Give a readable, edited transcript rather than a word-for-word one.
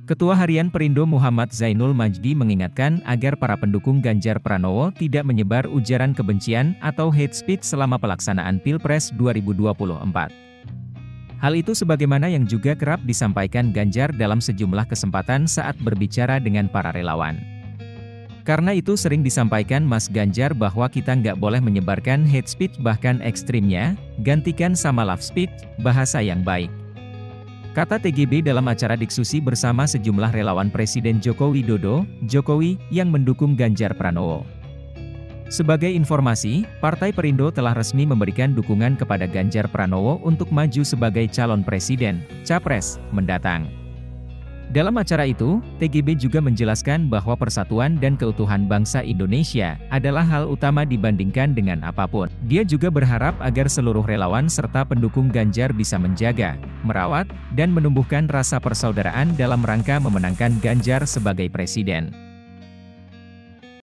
Ketua Harian Perindo Muhammad Zainul Majdi mengingatkan agar para pendukung Ganjar Pranowo tidak menyebar ujaran kebencian atau hate speech selama pelaksanaan Pilpres 2024. Hal itu sebagaimana yang juga kerap disampaikan Ganjar dalam sejumlah kesempatan saat berbicara dengan para relawan. Karena itu sering disampaikan Mas Ganjar bahwa kita nggak boleh menyebarkan hate speech bahkan ekstrimnya, gantikan sama love speech, bahasa yang baik. Kata TGB dalam acara diskusi bersama sejumlah relawan Presiden Joko Widodo, Jokowi, yang mendukung Ganjar Pranowo. Sebagai informasi, Partai Perindo telah resmi memberikan dukungan kepada Ganjar Pranowo untuk maju sebagai calon presiden, capres, mendatang. Dalam acara itu, TGB juga menjelaskan bahwa persatuan dan keutuhan bangsa Indonesia adalah hal utama dibandingkan dengan apapun. Dia juga berharap agar seluruh relawan serta pendukung Ganjar bisa menjaga, merawat, dan menumbuhkan rasa persaudaraan dalam rangka memenangkan Ganjar sebagai presiden.